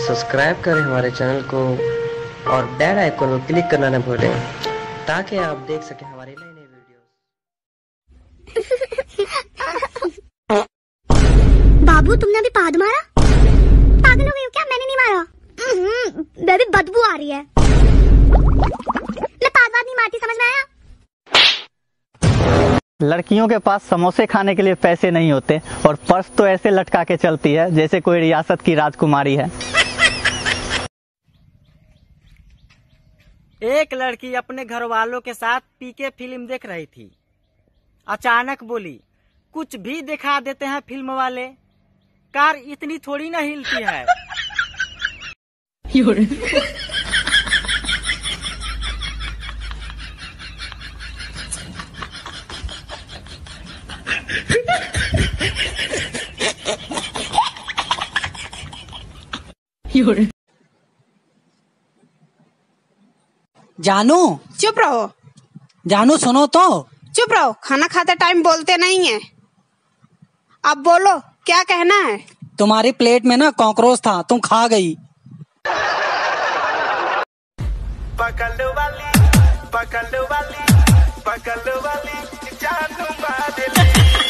Subscribe करें हमारे channel को और बेल आइकन को क्लिक करना न भूलें ताकि आप देख सकें हमारे नए नए वीडियोस। बाबू तुमने अभी पाद मारा? पागल हो गई हो क्या? मैंने नहीं मारा। बेबी बदबू आ रही है। मैं पाद नहीं मारती, समझ में आया? लड़कियों के पास समोसे खाने के लिए पैसे नहीं होते और पर्स तो ऐसे लटका के चलती है जैसे कोई रियासत की राजकुमारी है। एक लड़की अपने घर वालों के साथ पीके फिल्म देख रही थी। अचानक बोली, कुछ भी दिखा देते हैं फिल्म वाले, कार इतनी थोड़ी ना हिलती है। जानू चुप रहो। जानू सुनो तो। चुप रहो, खाना खाते टाइम बोलते नहीं है। अब बोलो, क्या कहना है? तुम्हारी प्लेट में ना कॉकरोच था, तुम खा गई। पकड़ वाली जानू बादली।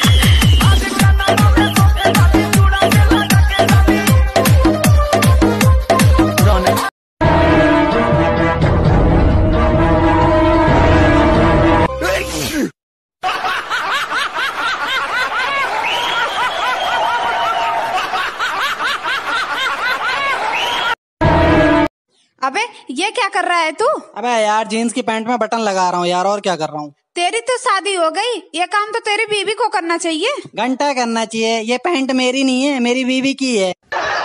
अबे ये क्या कर रहा है तू? अबे यार जीन्स की पैंट में बटन लगा रहा हूँ यार, और क्या कर रहा हूँ। तेरी तो शादी हो गई, ये काम तो तेरी बीवी को करना चाहिए। घंटा करना चाहिए, ये पैंट मेरी नहीं है, मेरी बीवी की है।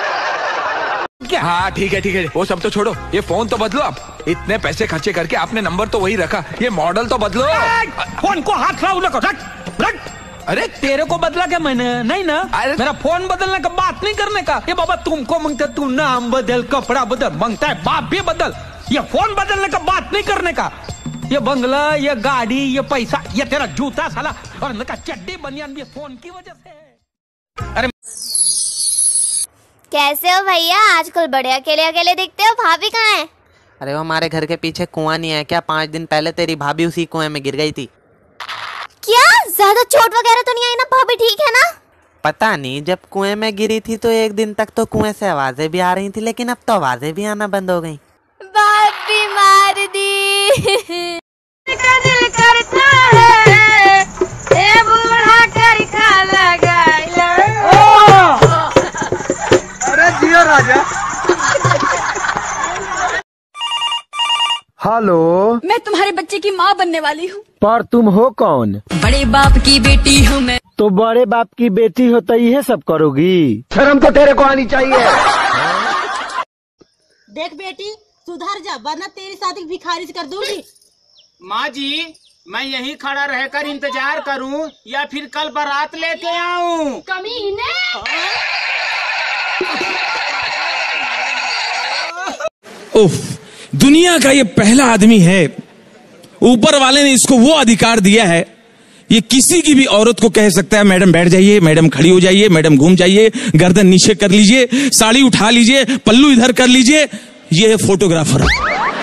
हाँ ठीक है, वो सब तो छोड़ो, ये फोन तो बदलो आप। इतने पैसे खर्चे करके आपने नंबर तो वही रखा, ये मॉडल तो बदलो। फोन को हाथ लाओ, रख। अरे तेरे को बदला क्या मैंने? नहीं ना, मेरा फोन बदलने का बात नहीं करने का। ये बाबा तुमको मांगता, तू नाम बदल, कपड़ा बदल, मांगता है बाप भी बदल। ये फोन बदलने का बात नहीं करने का। ये बंगला, ये गाड़ी, ये पैसा, ये तेरा जूता साला और इनका चड्डी बनियान भी फोन की वजह से है। अरे कैसे हो भैया? आजकल बड़े अकेले अकेले दिखते हो। भाभी कहाँ है? अरे वो हमारे घर के पीछे कुआं नहीं है क्या? 5 दिन पहले तेरी भाभी उसी कुएं में गिर गई थी। क्या ज्यादा चोट वगैरह तो नहीं आई ना? भाभी ठीक है ना? पता नहीं, जब कुएं में गिरी थी तो एक दिन तक तो कुएं से आवाजें भी आ रही थी, लेकिन अब तो आवाजें भी आना बंद हो गई। भाभी मार दी। दिल करता है ए बूढ़ा कर खा लगा। अरे जियो राजा। हेलो, मैं तुम्हारे बच्चे की माँ बनने वाली हूँ। पर तुम हो कौन? बड़े बाप की बेटी हूँ मैं। तो बड़े बाप की बेटी हो तो ये सब करोगी? शर्म तो तेरे को आनी चाहिए। देख बेटी, सुधर जा वरना तेरी शादी भिखारी से कर दूंगी। माँ जी, मैं यहीं खड़ा रहकर इंतजार करूं या फिर कल बारात लेके आऊं? कमीने। उफ, दुनिया का ये पहला आदमी है, ऊपर वाले ने इसको वो अधिकार दिया है, ये किसी की भी औरत को कह सकता है मैडम बैठ जाइए, मैडम खड़ी हो जाइए, मैडम घूम जाइए, गर्दन नीचे कर लीजिए, साड़ी उठा लीजिए, पल्लू इधर कर लीजिए। ये है फोटोग्राफर।